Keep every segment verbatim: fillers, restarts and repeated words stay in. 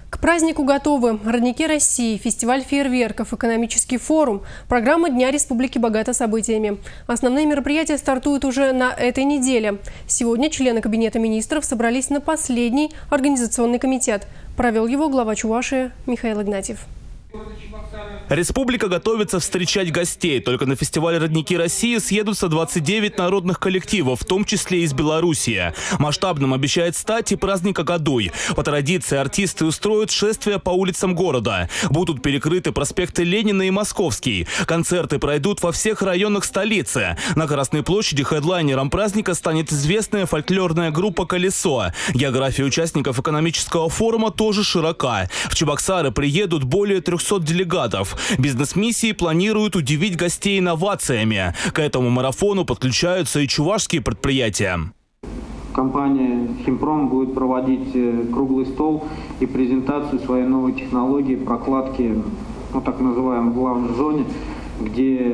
К празднику готовы родники России, фестиваль фейерверков, экономический форум, программа Дня Республики богата событиями. Основные мероприятия стартуют уже на этой неделе. Сегодня члены Кабинета министров собрались на последний организационный комитет. Провел его глава Чувашии Михаил Игнатьев. Республика готовится встречать гостей. Только на фестивале «Родники России» съедутся двадцать девять народных коллективов, в том числе из Белоруссии. Масштабным обещает стать и праздник Агадуй. По традиции артисты устроят шествие по улицам города. Будут перекрыты проспекты Ленина и Московский. Концерты пройдут во всех районах столицы. На Красной площади хедлайнером праздника станет известная фольклорная группа «Колесо». География участников экономического форума тоже широка. В Чебоксары приедут более трёхсот делегатов. Бизнес-миссии планируют удивить гостей инновациями. К этому марафону подключаются и чувашские предприятия. Компания «Химпром» будет проводить круглый стол и презентацию своей новой технологии прокладки, ну, так называемой, в лаунж-зоне, где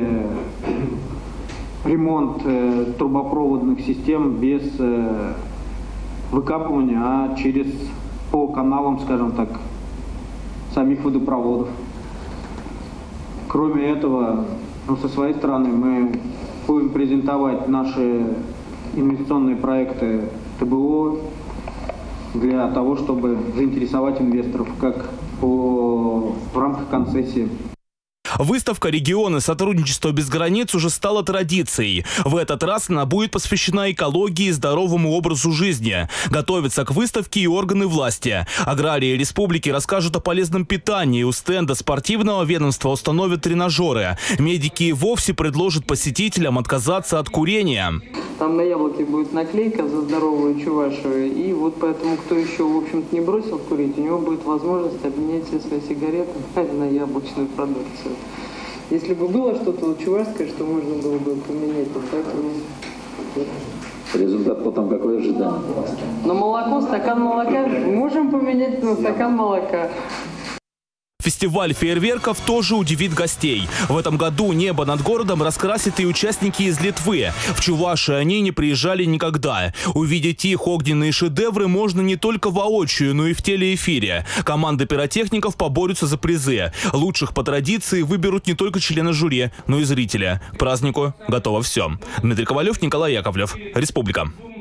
ремонт э, трубопроводных систем без э, выкапывания, а через по каналам, скажем так, самих водопроводов. Кроме этого, ну, со своей стороны мы будем презентовать наши инвестиционные проекты ТБО для того, чтобы заинтересовать инвесторов как по, в рамках концессии. Выставка «Регионы. Сотрудничество без границ» уже стала традицией. В этот раз она будет посвящена экологии и здоровому образу жизни. Готовятся к выставке и органы власти. Аграрии республики расскажут о полезном питании. У стенда спортивного ведомства установят тренажеры. Медики и вовсе предложат посетителям отказаться от курения. Там на яблоке будет наклейка «За здоровую Чувашию». И вот поэтому, кто еще, в общем-то, не бросил курить, у него будет возможность обменять все свои сигареты на яблочную продукцию. Если бы было что-то чувашское, что можно было бы поменять, то поэтому... Результат потом какой ожидаем? На молоко, стакан молока можем поменять на стакан молока. Фестиваль фейерверков тоже удивит гостей. В этом году небо над городом раскрасят и участники из Литвы. В Чувашии они не приезжали никогда. Увидеть их огненные шедевры можно не только воочию, но и в телеэфире. Команды пиротехников поборются за призы. Лучших по традиции выберут не только члены жюри, но и зрители. К празднику готово все. Дмитрий Ковалев, Николай Яковлев. Республика.